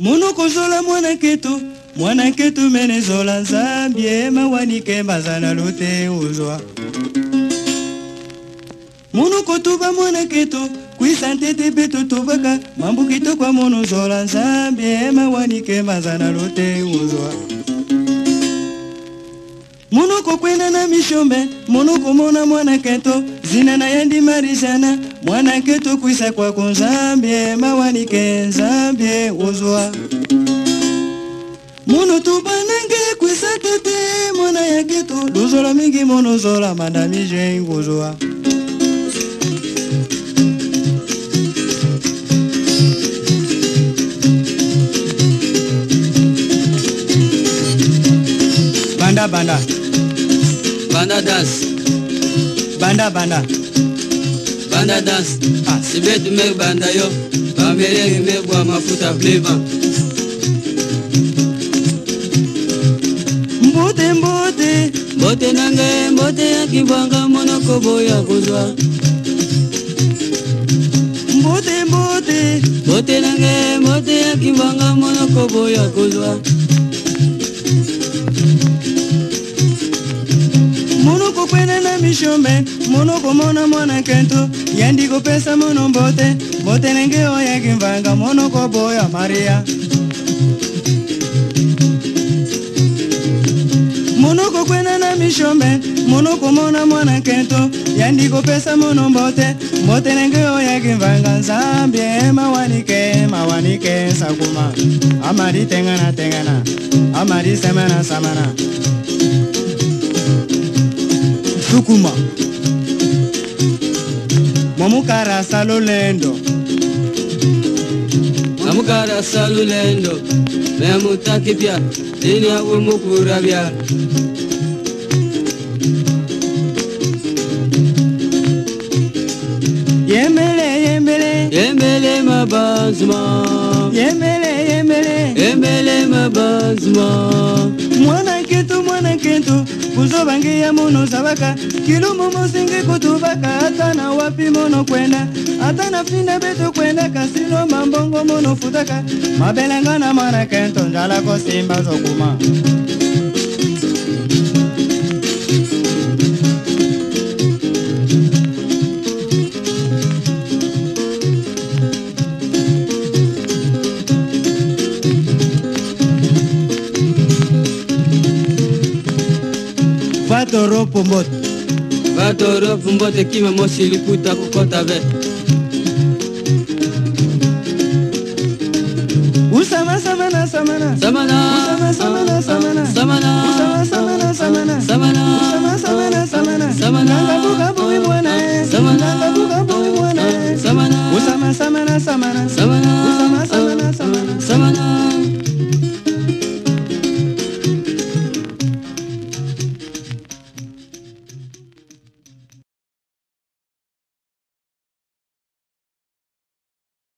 Monoko zola mwana ketu mene zola nzambie mawanike mazana lote uzwa. Monoko tuba mwana ketu kuisante beto tubaka mambu kito kwa mono zola nzambie mawanike mazana lote uzwa. Monoko kwena na mishombe, monoko mona mwana keto, zina na yandi marizana, mwana keto kuisa kwa kunzambie, mawanike nzambie uzwa. Mono tubanange kuisa tete, mwana ya keto, luzola mingi mono zola mandami jeng uzwa. Banda banda. Banda dance. Banda banda. Banda dance. Ah, si betu me banda yo. Bambere me bwa mafuta flavor. Mbote mbote. Mbote nange mbote ya kibanga monoko boya kuzwa. Mbote mbote. Mbote nange mbote ya kibanga monoko boya kuzwa. Monoko kwena na mishombe, monoko mona mwana kento, yandiko pesa mono mbote, mbote nenge oya kimvanga, monoko boya Maria. Monoko kwena na mishombe, monoko mona mwana kento, yandiko pesa mono mbote, mbote nenge oya kimvanga, Zambie mawanike sakuma, amari tengana, amari samana. Sukuma Mamukara salulendo Mamukara salulendo Memutaki pia Dini ya umukura bia Yembele mabanzuma Yembele mabanzuma Mwana ketu Kuzo bangi ya mono sabaka Kilumu musingi kutubaka Hata na wapi mono kwenda Hata na fina betu kwenda Kasino mambongo mono futaka Mabelenga na mwana kento Njala ko simba zokuma Vatoro pumbote kima mosi likuta kukota ve